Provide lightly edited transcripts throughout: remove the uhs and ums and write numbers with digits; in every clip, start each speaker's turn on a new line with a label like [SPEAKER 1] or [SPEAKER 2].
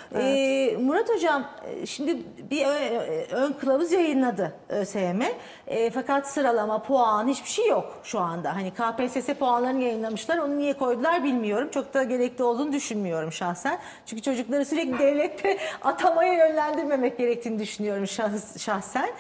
[SPEAKER 1] Murat Hocam şimdi bir ön kılavuz yayınladı ÖSYM. Fakat sıralama, puan hiçbir şey yok şu anda. Hani KPSS puanlarını yayınlamışlar. Onu niye koydular bilmiyorum. Çok da gerekli olduğunu düşünmüyorum şahsen. Çünkü çocukları sürekli devlette atamaya yönlendirmemek gerektiğini düşünüyorum şahsen.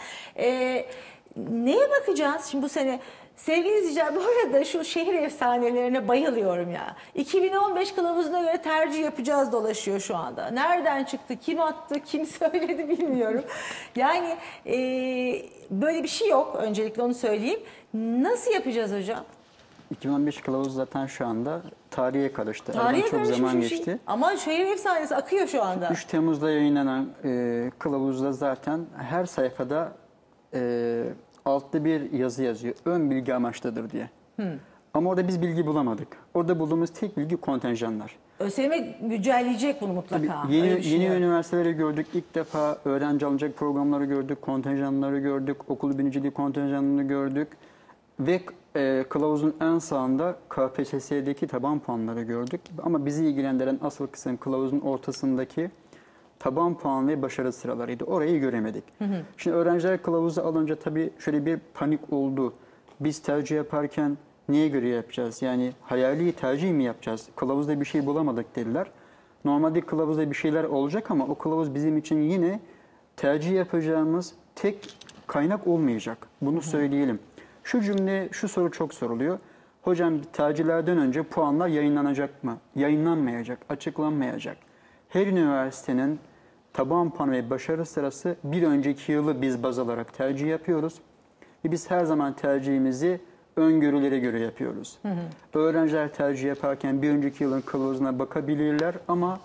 [SPEAKER 1] Neye bakacağız şimdi bu sene? Sevgili izleyiciler, bu arada şu şehir efsanelerine bayılıyorum ya. 2015 kılavuzuna göre tercih yapacağız dolaşıyor şu anda. Nereden çıktı, kim attı, kim söyledi bilmiyorum. Yani böyle bir şey yok, öncelikle onu söyleyeyim. Nasıl yapacağız hocam?
[SPEAKER 2] 2015 kılavuz zaten şu anda tarihe karıştı.
[SPEAKER 1] Tarihe
[SPEAKER 2] çok zaman geçti.
[SPEAKER 1] Şey. Ama şehir efsanesi akıyor şu anda.
[SPEAKER 2] 3 Temmuz'da yayınlanan kılavuzda zaten her sayfada altta bir yazı yazıyor. Ön bilgi amaçlıdır diye. Ama orada biz bilgi bulamadık. Orada bulduğumuz tek bilgi kontenjanlar.
[SPEAKER 1] ÖSYM güncelleyecek bunu mutlaka.
[SPEAKER 2] Tabii yeni üniversiteleri gördük. İlk defa öğrenci alınacak programları gördük. Kontenjanları gördük. Okul birinciliği kontenjanını gördük. Ve kılavuzun en sağında KPSS'deki taban puanları gördük. Ama bizi ilgilendiren asıl kısım kılavuzun ortasındaki taban puan ve başarı sıralarıydı. Orayı göremedik. Şimdi öğrenciler kılavuzu alınca tabii şöyle bir panik oldu. Biz tercih yaparken neye göre yapacağız? Yani hayali tercih mi yapacağız? Kılavuzda bir şey bulamadık dediler. Normalde kılavuzda bir şeyler olacak ama o kılavuz bizim için yine tercih yapacağımız tek kaynak olmayacak. Bunu söyleyelim. Şu soru çok soruluyor. Hocam tercihlerden önce puanlar yayınlanacak mı? Yayınlanmayacak, açıklanmayacak. Her üniversitenin taban puanı ve başarı sırası bir önceki yılı biz baz alarak tercih yapıyoruz. Ve biz her zaman tercihimizi öngörülere göre yapıyoruz. Öğrenciler tercih yaparken bir önceki yılın kılavuzuna bakabilirler ama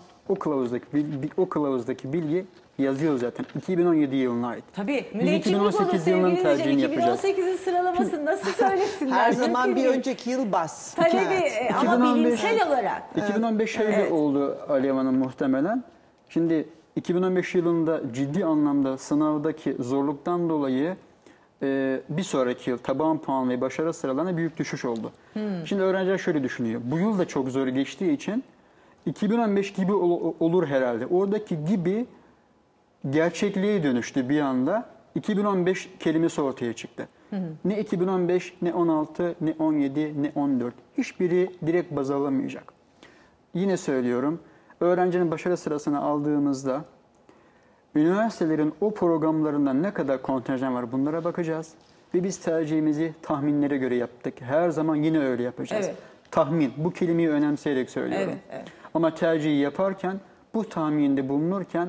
[SPEAKER 2] o kılavuzdaki bilgi yazıyor zaten. 2017 yılına ait.
[SPEAKER 1] Tabii.
[SPEAKER 2] Biz 2018 yılının tercihini yapacağız.
[SPEAKER 1] 2018'in sıralamasını nasıl söylesinler?
[SPEAKER 3] Her zaman bir önceki yıl bas.
[SPEAKER 1] Talebi ama bilimsel olarak.
[SPEAKER 2] 2015 şöyle oldu Alev Hanım muhtemelen. Şimdi 2015 yılında ciddi anlamda sınavdaki zorluktan dolayı bir sonraki yıl taban puan ve başarı sıralarına büyük düşüş oldu. Şimdi öğrenciler şöyle düşünüyor. Bu yıl da çok zor geçtiği için 2015 gibi olur herhalde. Oradaki gibi gerçekliğe dönüştü bir anda. 2015 kelimesi ortaya çıktı. Ne 2015, ne 16, ne 17, ne 14. Hiçbiri direkt baz alamayacak. Yine söylüyorum. Öğrencinin başarı sırasını aldığımızda üniversitelerin o programlarından ne kadar kontenjan var bunlara bakacağız. Ve biz tercihimizi tahminlere göre yaptık. Her zaman yine öyle yapacağız.
[SPEAKER 1] Evet.
[SPEAKER 2] Tahmin. Bu kelimeyi önemseyerek söylüyorum.
[SPEAKER 1] Evet.
[SPEAKER 2] Ama tercihi yaparken, bu tahminde bulunurken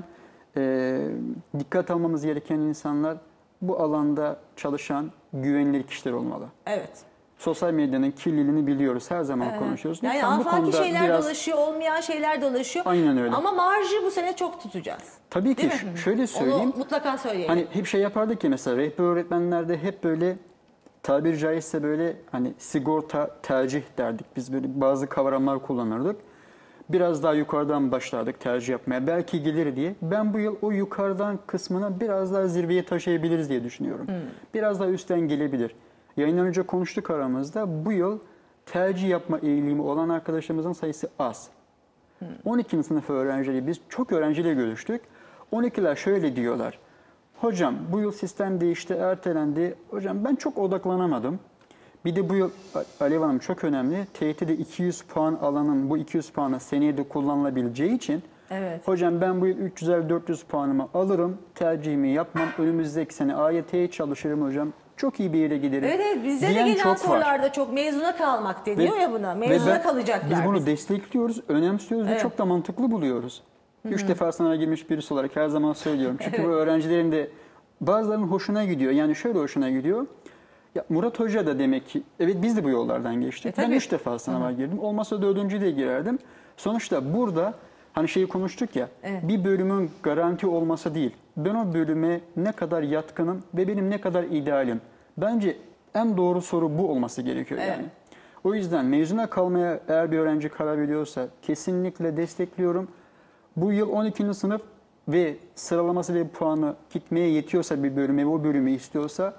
[SPEAKER 2] dikkat almamız gereken insanlar bu alanda çalışan güvenilir kişiler olmalı.
[SPEAKER 1] Evet.
[SPEAKER 2] Sosyal medyanın kirliliğini biliyoruz. Her zaman konuşuyoruz.
[SPEAKER 1] Yani
[SPEAKER 2] lütfen
[SPEAKER 1] afaki şeyler dolaşıyor, olmayan şeyler dolaşıyor.
[SPEAKER 2] Aynen öyle.
[SPEAKER 1] Ama marjı bu sene çok tutacağız.
[SPEAKER 2] Tabii ki. Şöyle söyleyeyim.
[SPEAKER 1] Onu mutlaka söyleyelim.
[SPEAKER 2] Hani hep şey yapardık ki mesela rehber öğretmenlerde hep böyle tabiri caizse böyle hani sigorta tercih derdik. Biz böyle bazı kavramlar kullanırdık. Biraz daha yukarıdan başlardık tercih yapmaya. Belki gelir diye. Ben bu yıl o yukarıdan kısmını biraz daha zirveye taşıyabiliriz diye düşünüyorum. Biraz daha üstten gelebilir. Yayından önce konuştuk aramızda. Bu yıl tercih yapma eğilimi olan arkadaşlarımızın sayısı az. 12. sınıf öğrencileri biz çok öğrenciyle görüştük. 12'ler şöyle diyorlar. Hocam bu yıl sistem değişti, ertelendi. Hocam ben çok odaklanamadım. Bir de bu yıl Alev Hanım çok önemli. TYT'de 200 puan alanın bu 200 puanı seneye de kullanılabileceği için hocam ben bu yıl 300-400 puanımı alırım, tercihimi yapmam. Önümüzdeki sene AYT'ye çalışırım hocam. Çok iyi bir yere giderim.
[SPEAKER 1] Evet, bize de gelen sorularda çok mezuna kalmak deniyor ya buna. Mezuna kalacaklar.
[SPEAKER 2] Biz bunu destekliyoruz, önemsiyoruz ve çok da mantıklı buluyoruz. 3 defa sınava girmiş birisi olarak her zaman söylüyorum. Çünkü bu öğrencilerin de bazılarının hoşuna gidiyor. Yani şöyle hoşuna gidiyor. Ya Murat Hoca da demek ki, evet biz de bu yollardan geçtik. Ben 3 defa sınava girdim. Olmazsa 4. de girerdim. Sonuçta burada hani şeyi konuştuk ya, bir bölümün garanti olması değil. Ben o bölüme ne kadar yatkınım ve benim ne kadar idealim. Bence en doğru soru bu olması gerekiyor yani. O yüzden mezuna kalmaya eğer bir öğrenci karar veriyorsa kesinlikle destekliyorum. Bu yıl 12. sınıf ve sıralaması ve puanı gitmeye yetiyorsa bir bölüme ve o bölümü istiyorsa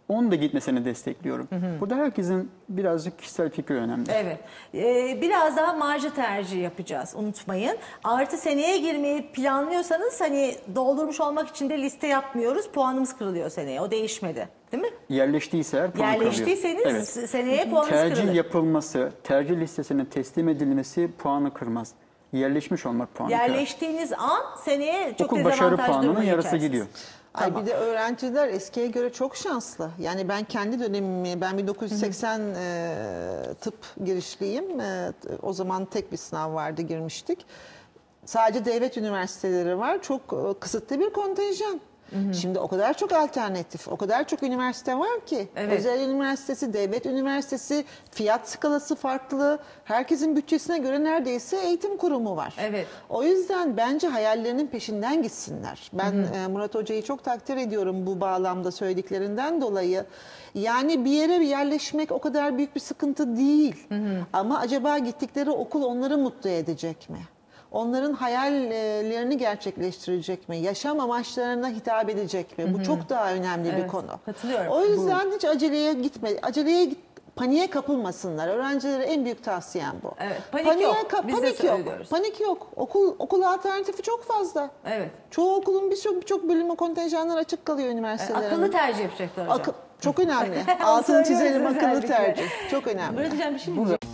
[SPEAKER 2] Onun da gitmesini destekliyorum. Burada herkesin birazcık kişisel fikri önemli.
[SPEAKER 1] Evet. Biraz daha marjı tercih yapacağız. Unutmayın. Artı seneye girmeyi planlıyorsanız hani doldurmuş olmak için de liste yapmıyoruz. Puanımız kırılıyor seneye. O değişmedi. Değil mi?
[SPEAKER 2] Yerleştiyse eğer puan kırılıyor.
[SPEAKER 1] Yerleştiyseniz seneye puanınız
[SPEAKER 2] Tercih
[SPEAKER 1] kırılır.
[SPEAKER 2] yapılması, tercih listesine teslim edilmesi puanı kırmaz. Yerleşmiş olmak puanı kırar.
[SPEAKER 1] Yerleştiğiniz an seneye çok
[SPEAKER 2] Okul başarı
[SPEAKER 1] dezavantajlı
[SPEAKER 2] puanının
[SPEAKER 1] duruma
[SPEAKER 2] yarısı
[SPEAKER 1] geçersiniz.
[SPEAKER 2] gidiyor.
[SPEAKER 3] Ay
[SPEAKER 1] Tamam.
[SPEAKER 3] bir de öğrenciler eskiye göre çok şanslı. Yani ben kendi dönemimi, ben 1980 tıp girişliyim. O zaman tek bir sınav vardı, girmiştik. Sadece devlet üniversiteleri var. Çok kısıtlı bir kontenjan. Şimdi o kadar çok alternatif, o kadar çok üniversite var ki.
[SPEAKER 1] Evet.
[SPEAKER 3] Özel üniversitesi, devlet üniversitesi, fiyat skalası farklı. Herkesin bütçesine göre neredeyse eğitim kurumu var.
[SPEAKER 1] Evet.
[SPEAKER 3] O yüzden bence hayallerinin peşinden gitsinler. Ben Murat Hoca'yı çok takdir ediyorum bu bağlamda söylediklerinden dolayı. Yani bir yere yerleşmek o kadar büyük bir sıkıntı değil. Ama acaba gittikleri okul onları mutlu edecek mi? Onların hayallerini gerçekleştirecek mi? Yaşam amaçlarına hitap edecek mi? Bu çok daha önemli bir konu.
[SPEAKER 1] Katılıyorum.
[SPEAKER 3] O yüzden hiç aceleye gitme. Paniğe kapılmasınlar. Öğrencilere en büyük tavsiyem bu.
[SPEAKER 1] Evet, panik yok. Biz de
[SPEAKER 3] Panik yok.
[SPEAKER 1] söylüyoruz.
[SPEAKER 3] Panik yok. Okul alternatifi çok fazla.
[SPEAKER 1] Evet.
[SPEAKER 3] Çoğu okulun birçok bölümü kontenjanlar açık kalıyor üniversitelerin.
[SPEAKER 1] Akıllı tercih yapacaklar hocam.
[SPEAKER 3] Çok önemli.
[SPEAKER 1] Onu
[SPEAKER 3] Altını
[SPEAKER 1] söylüyoruz
[SPEAKER 3] çizelim, akıllı
[SPEAKER 1] özellikle.
[SPEAKER 3] tercih. Çok önemli.
[SPEAKER 1] Murat hocam bir şey mi diyeceğim?